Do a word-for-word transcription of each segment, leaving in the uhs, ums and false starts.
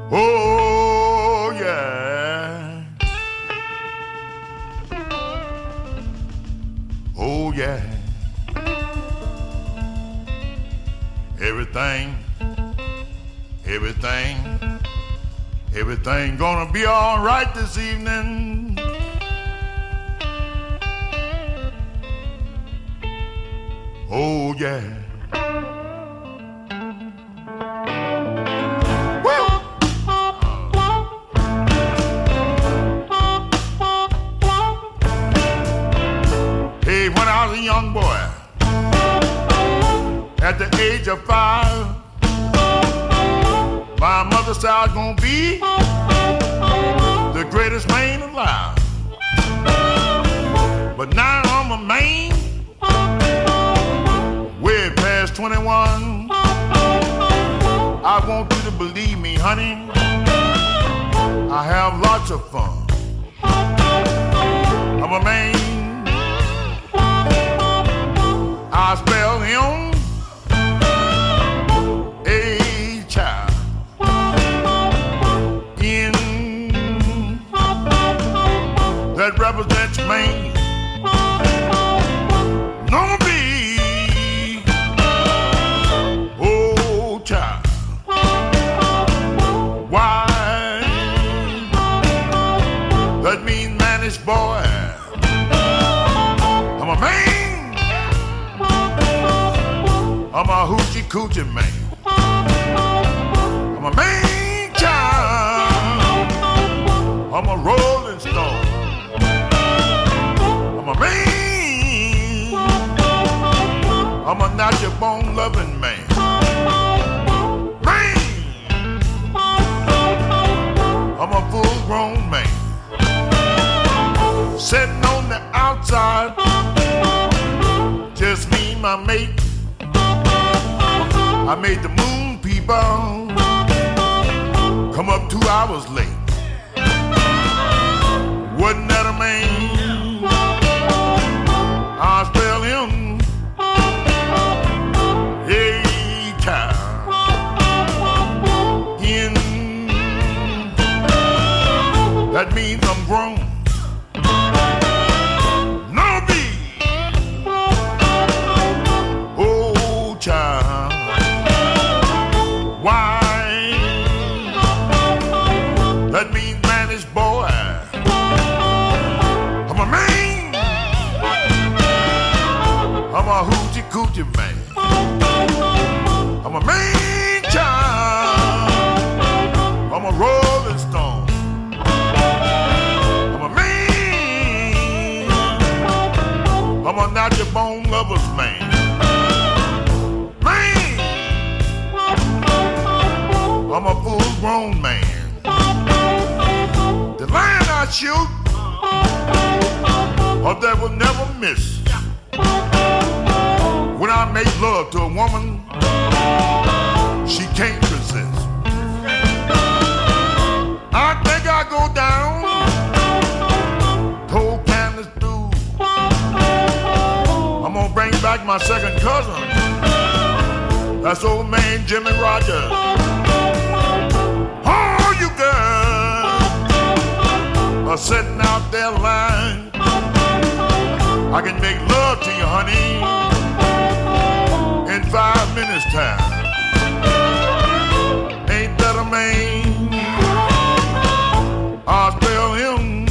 Oh, yeah. Oh, yeah. Everything, everything, everything gonna be all right this evening. Oh, yeah. Hey, when I was a young boy, at the age of five, my mother said I was gonna be the greatest man alive. But now I'm a man, way past twenty-one. I want you to believe me, honey, I have lots of fun. I'm a man, I spell him a child in that represents Maine. No be oh child. Why? That means managed boy. I'm a man. I'm a hoochie coochie man. I'm a man child. I'm a rolling stone. I'm a man. I'm a natural bone loving man. Man. I'm a full grown man. Sitting on the outside, just me and my mate. I made the moon people come up two hours late. Wasn't that a man? I spell him a child in that means I'm grown. No be oh child. Why? That means managed boy. I'm a man. I'm a hoochie coochie man. I'm a man child. I'm a rolling stone. I'm a man. I'm a natural bone lovers man. I'm a full-grown man. The line I shoot, or that will never miss. When I make love to a woman, she can't resist. I think I go down, told Candace Dude, I'm gonna bring back my second cousin. That's old man Jimmy Rogers. Oh, you girls are sitting out there lying. I can make love to you, honey, in five minutes time. Ain't that a man? I'll spell him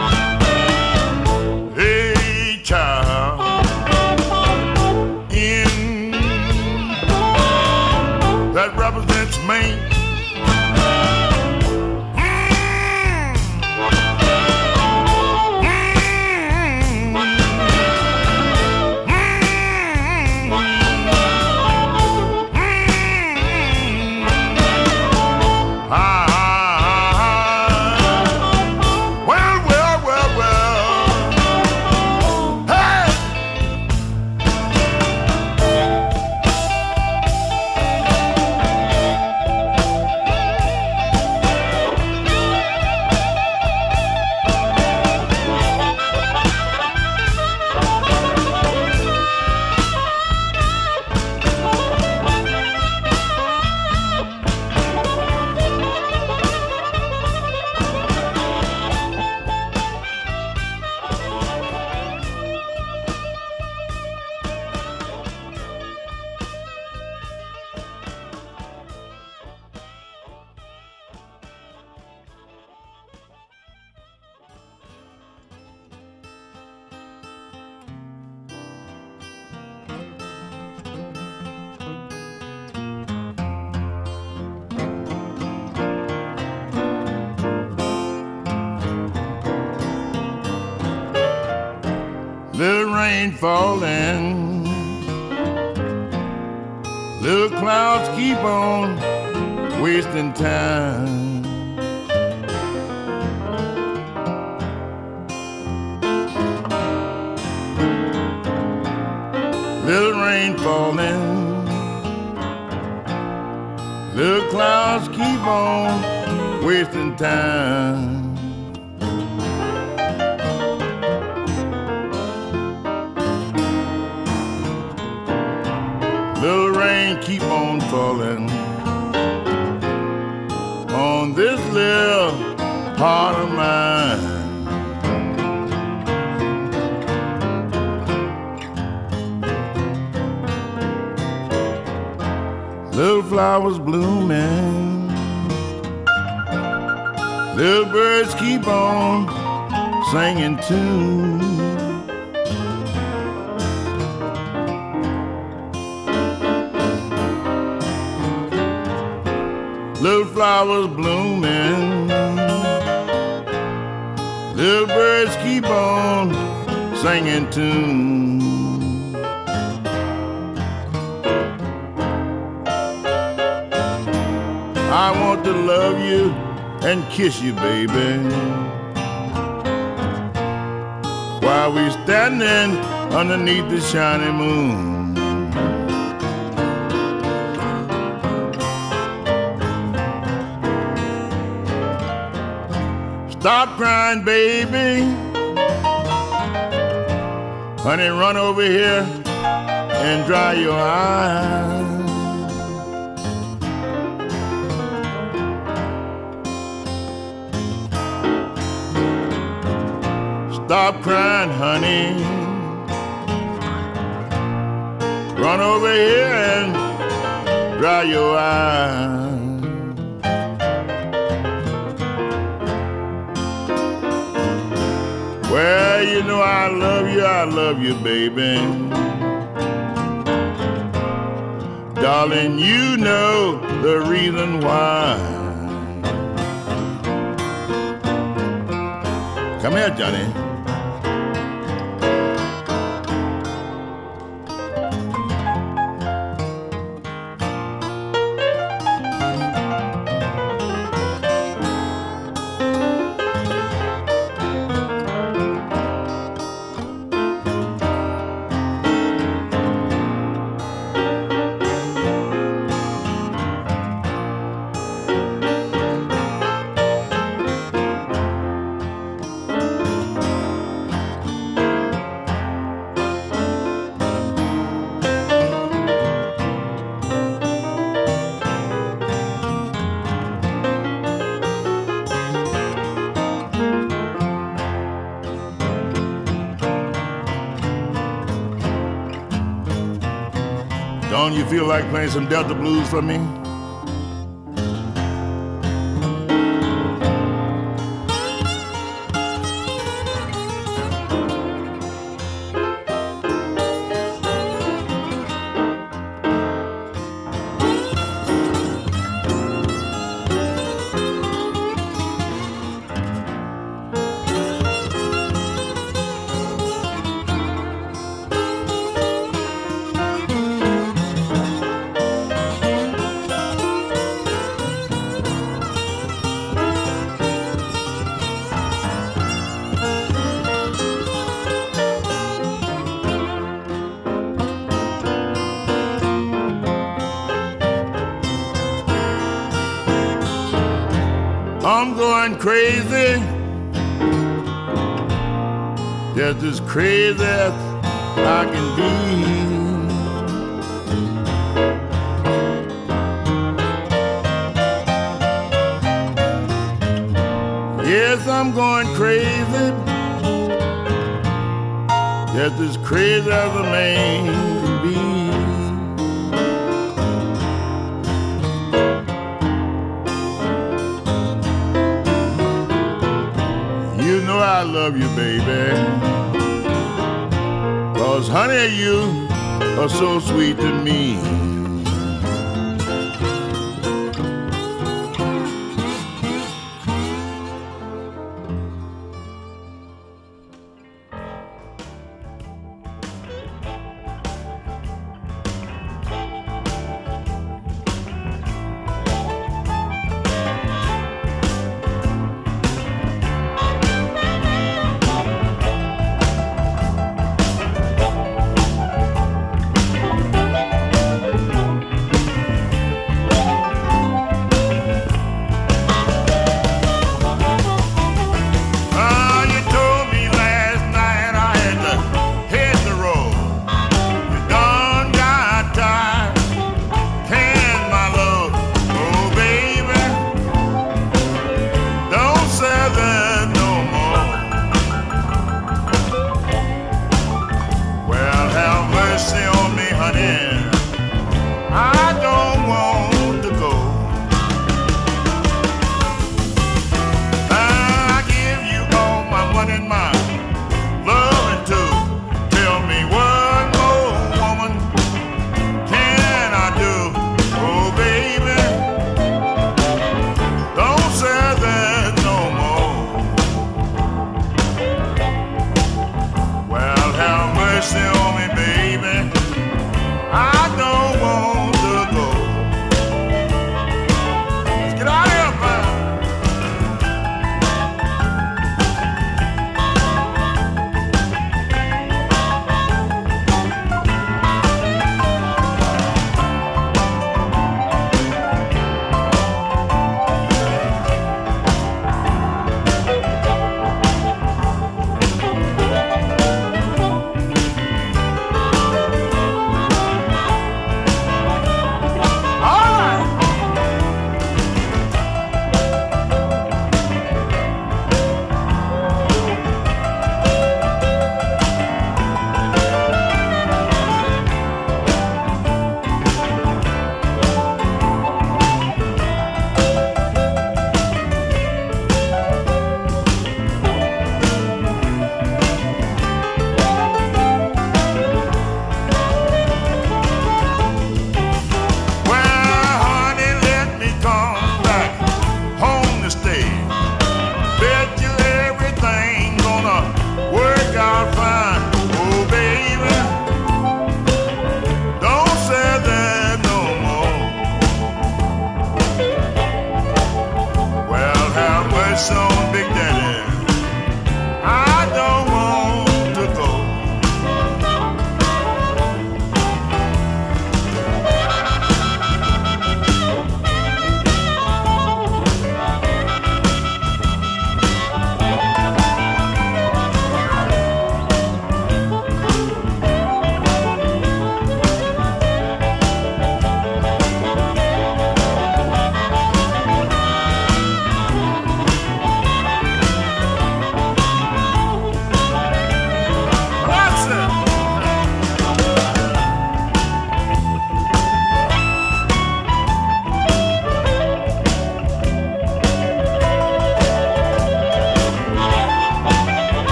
a child in that represents Maine. rain falling, little clouds keep on wasting time. Little rain falling, little clouds keep on wasting time. Little rain keep on falling on this little heart of mine. Little flowers blooming, little birds keep on singing tune. Little flowers blooming, little birds keep on singing tune. I want to love you and kiss you, baby, while we standing underneath the shining moon. Stop crying, baby. Honey, run over here and dry your eyes. Stop crying, honey. Run over here and dry your eyes. Well, you know I love you, I love you, baby. Darling, you know the reason why. Come here, Johnny. Don't you feel like playing some Delta blues for me? I'm going crazy, just as crazy as I can be. Yes, I'm going crazy, just as crazy as a man can be. You know I love you, baby, 'cause honey, you are so sweet to me.